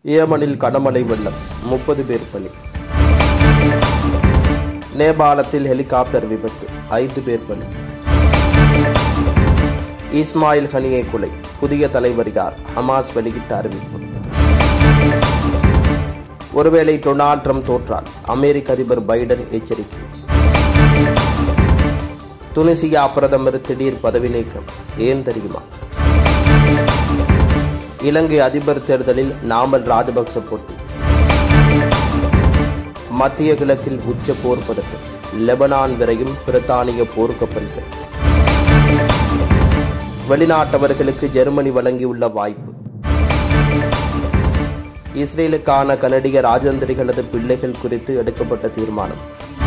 ஏமனில் கனமழை வெள்ளம், 30 பேர் பலி. நேபாளத்தில் ஹெலிகாப்டர் விபத்து, 5 பேர் பலி. இஸ்மாயில் ஹனியை கொலை, புதிய தலைவர் யார்? ஹமாஸ் வெளியிட்ட அறிவிப்பு. ஒருவேளை டொனால்ட் ட்ரம்ப் தோற்றால் அமெரிக்க அதிபர் பைடன் எச்சரிக்கை. துனிசியா பிரதமர் திடீர் பதவி நீக்கம், ஏன் தெரியுமா? இலங்கை அதிபர் தேர்தலில் நாமல் ராஜபக்ச போட்டி. மத்திய கிழக்கில் உச்ச போர் பதட்டம், லெபனான் விரையும் பிரித்தானிய போர்க்கப்பல்கள். வெளிநாட்டவர்களுக்கு ஜெர்மனி வழங்கியுள்ள வாய்ப்பு. இஸ்ரேலுக்கான கனடிய ராஜதந்திரிகளது பிள்ளைகள் குறித்து எடுக்கப்பட்ட தீர்மானம்.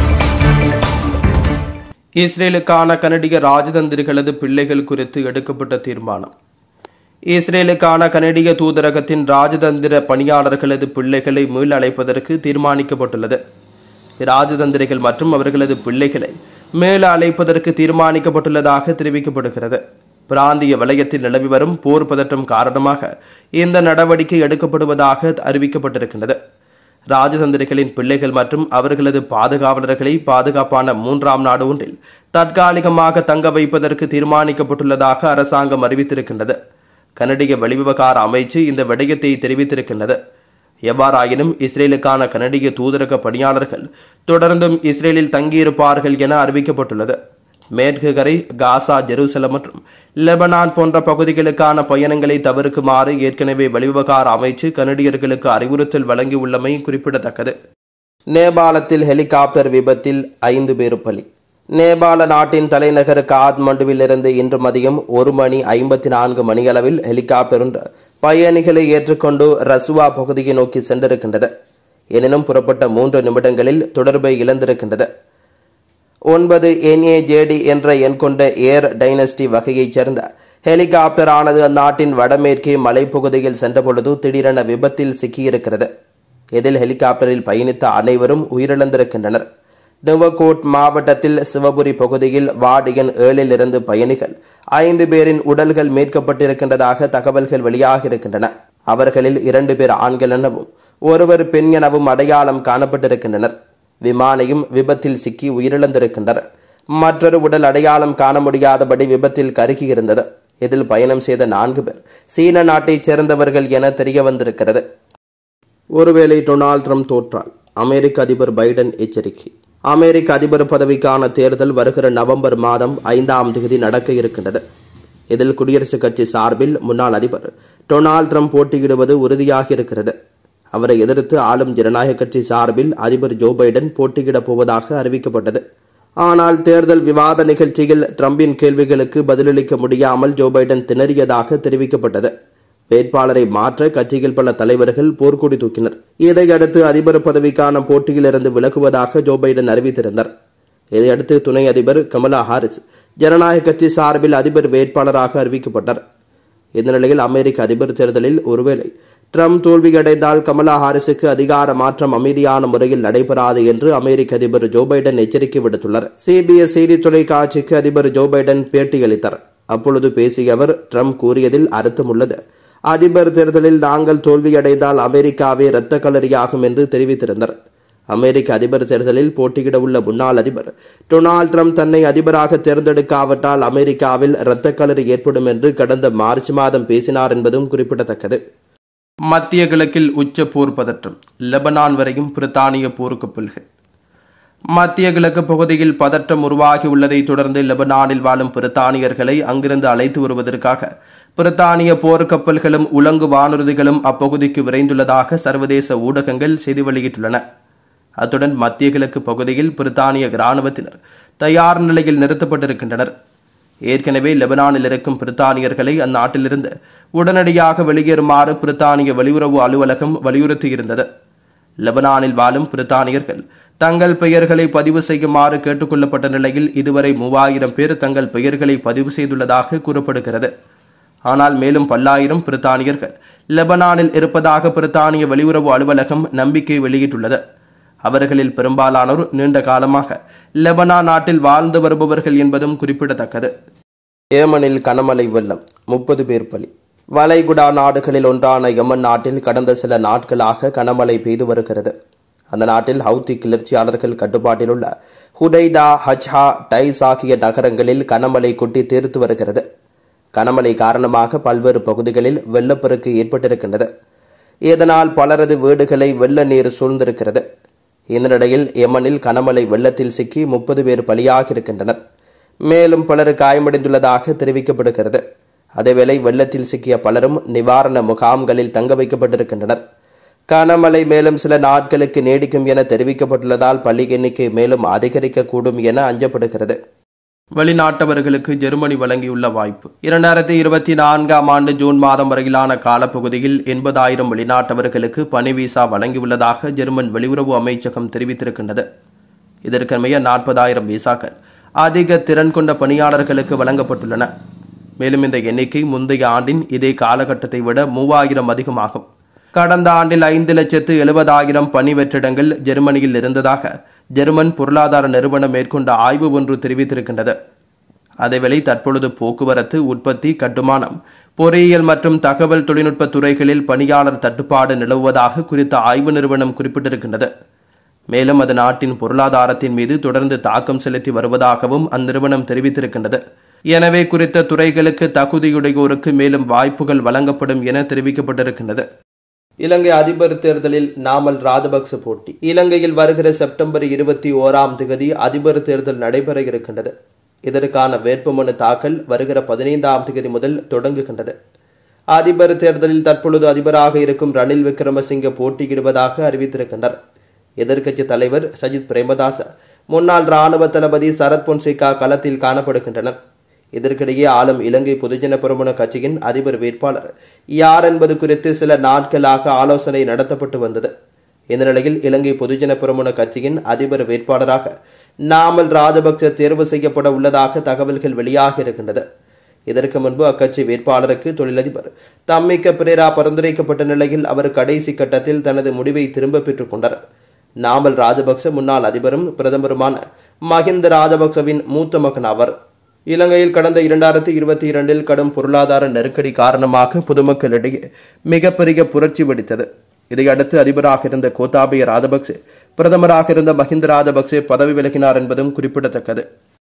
இஸ்ரேலுக்கான கனடிய ராஜதந்திரிகளது பிள்ளைகள் குறித்து எடுக்கப்பட்ட தீர்மானம். இஸ்ரேலுக்கான கனடிய தூதரகத்தின் ராஜதந்திர பணியாளர்களது பிள்ளைகளை மீள் அழைப்பதற்கு தீர்மானிக்கப்பட்டுள்ளது. ராஜதந்திரிகள் மற்றும் அவர்களது பிள்ளைகளை மேல அழைப்பதற்கு தீர்மானிக்கப்பட்டுள்ளதாக தெரிவிக்கப்படுகிறது. பிராந்திய வலயத்தில் நிலவி வரும் போர் பதட்டம் காரணமாக இந்த நடவடிக்கை எடுக்கப்படுவதாக அறிவிக்கப்பட்டிருக்கின்றது. ராஜதந்திரிகளின் பிள்ளைகள் மற்றும் அவர்களது பாதுகாவலர்களை பாதுகாப்பான 3ஆம் நாடு ஒன்றில் தற்காலிகமாக தங்க வைப்பதற்கு தீர்மானிக்கப்பட்டுள்ளதாக அரசாங்கம் அறிவித்திருக்கின்றது. கனடிய வெளிவிவகார அமைச்சு இந்த விடயத்தை தெரிவித்திருக்கின்றது. எவ்வாறாயினும் இஸ்ரேலுக்கான கனடிய தூதரக பணியாளர்கள் தொடர்ந்தும் இஸ்ரேலில் தங்கியிருப்பார்கள் என அறிவிக்கப்பட்டுள்ளது. மேற்கு கரை, காசா, ஜெருசலம் மற்றும் லெபனான் போன்ற பகுதிகளுக்கான பயணங்களை தவிர்க்குமாறு ஏற்கனவே வெளிவிவகார அமைச்சு கனடியர்களுக்கு அறிவுறுத்தல் வழங்கியுள்ளமை குறிப்பிடத்தக்கது. நேபாளத்தில் ஹெலிகாப்டர் விபத்தில் 5 பேர் பலி. நேபாள நாட்டின் தலைநகர் காத்மண்டுவிலிருந்து இன்று மதியம் 1:54 மணியளவில் ஹெலிகாப்டர் ஒன்று பயணிகளை ஏற்றுக்கொண்டு ரசுவா பகுதியை நோக்கி சென்றிருக்கின்றது. எனினும் புறப்பட்ட 3 நிமிடங்களில் தொடர்பை இழந்திருக்கின்றது. 9 NAJD என்ற எண் கொண்ட ஏர் டைனஸ்டி வகையைச் சேர்ந்த ஹெலிகாப்டர் ஆனது அந்நாட்டின் வடமேற்கே மலைப்பகுதியில் சென்றபொழுது திடீரென விபத்தில் சிக்கியிருக்கிறது. இதில் ஹெலிகாப்டரில் பயணித்த அனைவரும் உயிரிழந்திருக்கின்றனர். நுவகோட் மாவட்டத்தில் சிவபுரி பகுதியில் வார்டு எண் 7 இருந்து பயணிகள் 5 பேரின் உடல்கள் மீட்கப்பட்டிருக்கின்றதாக தகவல்கள் வெளியாகியிருக்கின்றன. அவர்களில் 2 பேர் ஆண்கள் எனவும் ஒருவர் பெண் எனவும் அடையாளம் காணப்பட்டிருக்கின்றனர். விமானியும் விபத்தில் சிக்கி உயிரிழந்திருக்கின்றனர். மற்றொரு உடல் அடையாளம் காண முடியாதபடி விபத்தில் கருகியிருந்தது. இதில் பயணம் செய்த 4 பேர் சீன நாட்டைச் சேர்ந்தவர்கள் என தெரிய வந்திருக்கிறது. ஒருவேளை டொனால்ட் ட்ரம்ப் தோற்றால் அமெரிக்க அதிபர் பைடன் எச்சரிக்கை. அமெரிக்க அதிபர் பதவிக்கான தேர்தல் வருகிற நவம்பர் மாதம் 5ஆம் தேதி நடக்க இருக்கின்றது. இதில் குடியரசுக் கட்சி சார்பில் முன்னாள் அதிபர் டொனால்ட் ட்ரம்ப் போட்டியிடுவது உறுதியாக இருக்கிறது. அவரை எதிர்த்து ஆளும் ஜனநாயக கட்சி சார்பில் அதிபர் ஜோ பைடன் போட்டியிடப் போவதாக அறிவிக்கப்பட்டது. ஆனால் தேர்தல் விவாத நிகழ்ச்சியில் ட்ரம்பின் கேள்விகளுக்கு பதிலளிக்க முடியாமல் ஜோ பைடன் திணறியதாக தெரிவிக்கப்பட்டது. வேட்பாளரை மாற்ற கட்சியில் பல தலைவர்கள் போர்க்கொடி தூக்கினர். இதையடுத்து அதிபர் பதவிக்கான போட்டியிலிருந்து விலகுவதாக ஜோ பைடன் அறிவித்திருந்தார். இதையடுத்து துணை அதிபர் கமலா ஹாரிஸ் ஜனநாயக கட்சி சார்பில் அதிபர் வேட்பாளராக அறிவிக்கப்பட்டார். இந்த நிலையில் அமெரிக்க அதிபர் தேர்தலில் ஒருவேளை ட்ரம்ப் தோல்வியடைந்தால் கமலா ஹாரிஸுக்கு அதிகார மாற்றம் அமைதியான முறையில் நடைபெறாது என்று அமெரிக்க அதிபர் ஜோ பைடன் எச்சரிக்கை விடுத்துள்ளார். CBS செய்தி தொலைக்காட்சிக்கு அதிபர் ஜோ பைடன் பேட்டியளித்தார். அப்பொழுது பேசிய அவர், ட்ரம்ப் கூறியதில் அர்த்தம் உள்ளது. அதிபர் தேர்தலில் நாங்கள் தோல்வியடைந்தால் அமெரிக்காவே இரத்த களரியாகும் என்று தெரிவித்திருந்தார். அமெரிக்க அதிபர் தேர்தலில் போட்டியிட உள்ள முன்னாள் அதிபர் டொனால்ட் ட்ரம்ப் தன்னை அதிபராக தேர்ந்தெடுக்காவிட்டால் அமெரிக்காவில் இரத்த களரி ஏற்படும் என்று கடந்த மார்ச் மாதம் பேசினார் என்பதும் குறிப்பிடத்தக்கது. மத்திய கிழக்கில் உச்ச போர் பதற்றம், லெபனான் வரையும் பிரித்தானிய போர்க்கப்பல்கள். மத்திய கிழக்கு பகுதியில் பதற்றம் உருவாகியுள்ளதை தொடர்ந்து லெபனானில் வாழும் பிரித்தானியர்களை அங்கிருந்து அழைத்து வருவதற்காக பிரித்தானிய போர்க்கப்பல்களும் உலங்கு வானூர்திகளும் அப்பகுதிக்கு விரைந்துள்ளதாக சர்வதேச ஊடகங்கள் செய்தி வெளியிட்டுள்ளன. அத்துடன் மத்திய கிழக்கு பகுதியில் பிரித்தானிய இராணுவத்தினர் தயார் நிலையில் நிறுத்தப்பட்டிருக்கின்றனர். ஏற்கனவே லெபனானில் இருக்கும் பிரித்தானியர்களை அந்நாட்டிலிருந்து உடனடியாக வெளியேறுமாறு பிரித்தானிய வெளியுறவு அலுவலகம் வலியுறுத்தியிருந்தது. லெபனானில் வாழும் பிரித்தானியர்கள் தங்கள் பெயர்களை பதிவு செய்யுமாறு கேட்டுக் கொள்ளப்பட்ட நிலையில் இதுவரை 3000 பேர் தங்கள் பெயர்களை பதிவு செய்துள்ளதாக கூறப்படுகிறது. ஆனால் மேலும் பல்லாயிரம் பிரித்தானியர்கள் லெபனானில் இருப்பதாக பிரித்தானிய வெளியுறவு அலுவலகம் நம்பிக்கை வெளியிட்டுள்ளது. அவர்களில் பெரும்பாலானோர் நீண்ட காலமாக லெபனான் நாட்டில் வாழ்ந்து வருபவர்கள் என்பதும் குறிப்பிடத்தக்கது. ஏமனில் கனமழை வெள்ளம், 30 பேர் பலி. வளைகுடா நாடுகளில் ஒன்றான யமன் நாட்டில் கடந்த சில நாட்களாக கனமழை பெய்து வருகிறது. அந்த நாட்டில் ஹவுத்தி கிளர்ச்சியாளர்கள் கட்டுப்பாட்டில் உள்ள ஹுடைடா, ஹஜ்ஹா, டைஸ் ஆகிய நகரங்களில் கனமழை கொட்டி தீர்த்து வருகிறது. கனமழை காரணமாக பல்வேறு பகுதிகளில் வெள்ளப்பெருக்கு ஏற்பட்டிருக்கின்றது. இதனால் பலரது வீடுகளை வெள்ள நீர் சூழ்ந்திருக்கிறது. இந்த நிலையில் யமனில் கனமழை வெள்ளத்தில் சிக்கி 30 பேர் பலியாகியிருக்கின்றனர். மேலும் பலர் காயமடைந்துள்ளதாக தெரிவிக்கப்படுகிறது. அதேவேளை வெள்ளத்தில் சிக்கிய பலரும் நிவாரண முகாம்களில் தங்க வைக்கப்பட்டிருக்கின்றனர். கனமழை மேலும் சில நாட்களுக்கு நீடிக்கும் என தெரிவிக்கப்பட்டுள்ளதால் பள்ளி எண்ணிக்கை மேலும் அதிகரிக்கக்கூடும் என அஞ்சப்படுகிறது. வெளிநாட்டவர்களுக்கு ஜெர்மனி வழங்கியுள்ள வாய்ப்பு. 2024ஆம் ஆண்டு ஜூன் மாதம் வரையிலான காலப்பகுதியில் 80,000 வெளிநாட்டவர்களுக்கு பணி விசா வழங்கியுள்ளதாக ஜெர்மன் வெளியுறவு அமைச்சகம் தெரிவித்திருக்கின்றது. இதற்கமைய 40,000 விசாக்கள் அதிக திறன் கொண்ட பணியாளர்களுக்கு வழங்கப்பட்டுள்ளன. மேலும் இந்த எண்ணிக்கை முந்தைய ஆண்டின் இதே காலகட்டத்தை விட 3,000 அதிகமாகும். கடந்த ஆண்டில் 5,70,000 பணி வெற்றிடங்கள் ஜெர்மனியில் இருந்ததாக ஜெர்மன் பொருளாதார நிறுவனம் மேற்கொண்ட ஆய்வு ஒன்று தெரிவித்திருக்கின்றது. அதேவேளை தற்பொழுது போக்குவரத்து, உற்பத்தி, கட்டுமானம், பொறியியல் மற்றும் தகவல் தொழில்நுட்ப துறைகளில் பணியாளர் தட்டுப்பாடு நிலவுவதாக குறித்த ஆய்வு நிறுவனம் குறிப்பிட்டிருக்கின்றது. மேலும் அது நாட்டின் பொருளாதாரத்தின் மீது தொடர்ந்து தாக்கம் செலுத்தி வருவதாகவும் அந்நிறுவனம் தெரிவித்திருக்கின்றது. எனவே குறித்த துறைகளுக்கு தகுதியுடையோருக்கு மேலும் வாய்ப்புகள் வழங்கப்படும் என தெரிவிக்கப்பட்டிருக்கின்றது. இலங்கை அதிபர் தேர்தலில் நாமல் ராஜபக்ச போட்டி. இலங்கையில் வருகிற செப்டம்பர் 21ஆம் தேதி அதிபர் தேர்தல் நடைபெற இருக்கின்றது. இதற்கான வேட்புமனு தாக்கல் வருகிற 15ஆம் தேதி முதல் தொடங்குகின்றது. அதிபர் தேர்தலில் தற்பொழுது அதிபராக இருக்கும் ரணில் விக்ரமசிங்கே போட்டியிடுவதாக அறிவித்திருக்கின்றனர். எதிர்க்கட்சி தலைவர் சஜித் பிரேமதாச, முன்னாள் ராணுவ தளபதி சரத் பொன்சேகா களத்தில் காணப்படுகின்றனர். இதற்கிடையே ஆளும் இலங்கை பொதுஜன பெரமுன கட்சியின் அதிபர் வேட்பாளர் யார் என்பது குறித்து சில நாட்களாக ஆலோசனை நடத்தப்பட்டு வந்தது. இந்த நிலையில் இலங்கை பொதுஜன பெரமுன கட்சியின் அதிபர் வேட்பாளராக நாமல் ராஜபக்ச தேர்வு செய்யப்பட உள்ளதாக தகவல்கள் வெளியாக இருக்கின்றது. இதற்கு முன்பு அக்கட்சி வேட்பாளருக்கு தொழிலதிபர் தம்மிக்க பிரேரா பரிந்துரைக்கப்பட்ட நிலையில் அவர் கடைசி கட்டத்தில் தனது முடிவை திரும்ப பெற்றுக் கொண்டார். நாமல் ராஜபக்ச முன்னாள் அதிபரும் பிரதமருமான மஹிந்த ராஜபக்சவின் மூத்த மகன் ஆவர். இலங்கையில் கடந்த 2022இல் கடும் பொருளாதார நெருக்கடி காரணமாக பொதுமக்களிடையே மிகப்பெரிய புரட்சி வெடித்தது. இதையடுத்து அதிபராக இருந்த கோத்தாபய ராஜபக்சே பிரதமராக இருந்த மஹிந்த ராஜபக்சே பதவி விலகினார் என்பதும் குறிப்பிடத்தக்கது.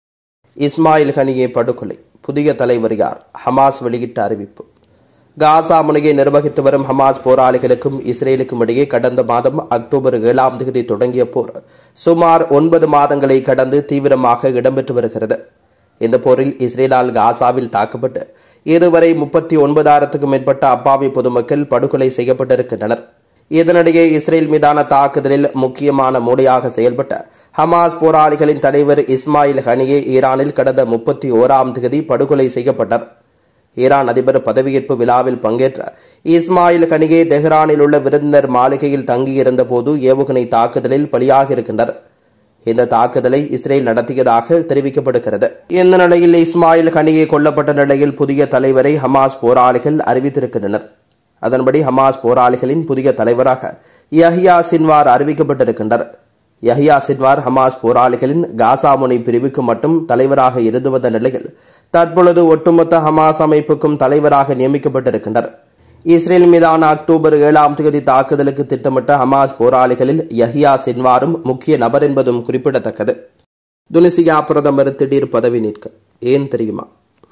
இஸ்மாயில் ஹனியே படுகொலை, புதிய தலைவர் யார்? ஹமாஸ் வெளியிட்ட அறிவிப்பு. காசா முனையை நிர்வகித்து வரும் ஹமாஸ் போராளிகளுக்கும் இஸ்ரேலுக்கும் இடையே கடந்த மாதம் அக்டோபர் 7ஆம் தேதி தொடங்கிய போர் சுமார் 9 மாதங்களை கடந்து தீவிரமாக இடம்பெற்று வருகிறது. இந்த போரில் இஸ்ரேலால் காசாவில் தாக்கப்பட்டு இதுவரை 39,000க்கும் மேற்பட்ட அப்பாவி பொதுமக்கள் படுகொலை செய்யப்பட்டிருக்கின்றனர். இதனிடையே இஸ்ரேல் மீதான தாக்குதலில் முக்கியமான மூளையாக செயல்பட்ட ஹமாஸ் போராளிகளின் தலைவர் இஸ்மாயில் ஹனியே ஈரானில் கடந்த 31ஆம் தேதி படுகொலை செய்யப்பட்டார். ஈரான் அதிபர் பதவியேற்பு விழாவில் பங்கேற்ற இஸ்மாயில் ஹனியே தெஹ்ரானில் உள்ள விருந்தினர் மாளிகையில் தங்கியிருந்த போது ஏவுகணை தாக்குதலில் பலியாகியிருக்கின்றனர். இந்த தாக்குதலை இஸ்ரேல் நடத்தியதாக தெரிவிக்கப்படுகிறது. இந்த நிலையில் இஸ்மாயில் ஹனியே கொல்லப்பட்ட நிலையில் புதிய தலைவரை ஹமாஸ் போராளிகள் அறிவித்திருக்கின்றனர். அதன்படி ஹமாஸ் போராளிகளின் புதிய தலைவராக யஹ்யா சின்வார் அறிவிக்கப்பட்டிருக்கின்றனர். யஹ்யா சின்வார் ஹமாஸ் போராளிகளின் காசா முனை பிரிவுக்கு மட்டும் தலைவராக இருந்து வந்த நிலையில் தற்பொழுது ஒட்டுமொத்த ஹமாஸ் அமைப்புக்கும் தலைவராக நியமிக்கப்பட்டிருக்கின்றனர். இஸ்ரேல் மீதான அக்டோபர் 7ஆம் தேதி தாக்குதலுக்கு திட்டமிட்ட ஹமாஸ் போராளிகளில் யஹ்யா சின்வாரும் முக்கிய நபர் என்பதும் குறிப்பிடத்தக்கது. துனிசியா பிரதமர் திடீர் பதவி நீக்கம், ஏன் தெரியுமா?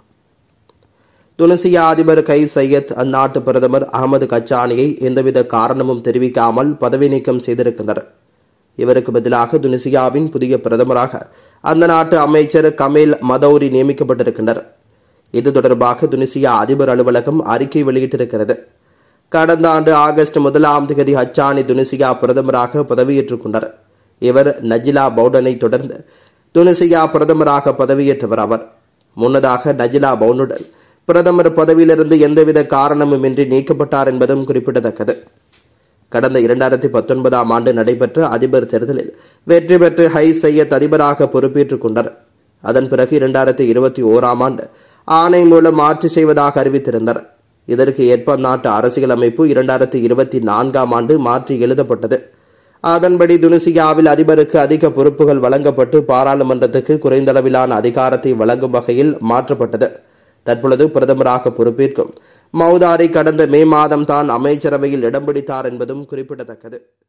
துனிசியா அதிபர் கைஸ் சையத் அந்நாட்டு பிரதமர் அகமது கச்சானியை எந்தவித காரணமும் தெரிவிக்காமல் பதவி நீக்கம் செய்திருக்கின்றனர். இவருக்கு பதிலாக துனிசியாவின் புதிய பிரதமராக அந்த நாட்டு அமைச்சர் கமேல் மதௌரி நியமிக்கப்பட்டிருக்கின்றனர். இது தொடர்பாக துனிசியா அதிபர் அலுவலகம் அறிக்கை வெளியிட்டிருக்கிறது. கடந்த ஆண்டு ஆகஸ்ட் 1ஆம் தேதி ஹச்சானி துனிசியா பிரதமராக பதவியேற்றுக் கொண்டார். இவர் நஜிலா பவுடனை தொடர்ந்து துனிசியா பிரதமராக பதவியேற்றவர் ஆவார். முன்னதாக நஜிலா பவுனுடன் பிரதமர் பதவியிலிருந்து எந்தவித காரணமுமின்றி நீக்கப்பட்டார் என்பதும் குறிப்பிடத்தக்கது. கடந்த 2019ஆம் ஆண்டு நடைபெற்ற அதிபர் தேர்தலில் வெற்றி பெற்று ஹைஸ் சையத் அதிபராக பொறுப்பேற்றுக் கொண்டார். அதன் பிறகு 2021ஆம் ஆண்டு ஆணை மூலம் ஆட்சி செய்வதாக அறிவித்திருந்தார். இதற்கு ஏற்ப நாட்டு அரசியல் அமைப்பு 2024ஆம் ஆண்டு மாற்றி எழுதப்பட்டது. அதன்படி துனிசியாவில் அதிபருக்கு அதிக பொறுப்புகள் வழங்கப்பட்டு பாராளுமன்றத்துக்கு குறைந்தளவிலான அதிகாரத்தை வழங்கும் வகையில் மாற்றப்பட்டது. தற்பொழுது பிரதமராக பொறுப்பேற்கும் மௌதாரி கடந்த மே மாதம் தான் அமைச்சரவையில் இடம் பிடித்தார் என்பதும் குறிப்பிடத்தக்கது.